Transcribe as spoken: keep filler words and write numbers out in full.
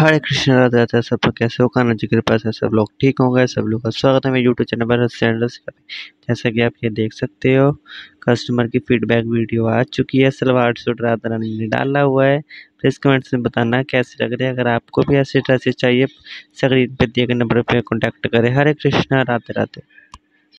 हरे कृष्ण राधे राधे। सब लोग कैसे हो? कान्हा जी की कृपा से सब लोग ठीक होंगे। सब लोग का स्वागत है मेरे यूट्यूब चैनल पर चैनल। जैसा कि आप ये देख सकते हो, कस्टमर की फीडबैक वीडियो आ चुकी है। सलवार सूट राधा रानी ने डाला हुआ है। प्लीज कमेंट्स में बताना कैसे लग रहे हैं। अगर आपको भी ऐसे ड्रेसेस चाहिए, स्क्रीन पे दिए गए नंबर पे कॉन्टैक्ट करें। हरे कृष्णा राधे राधे।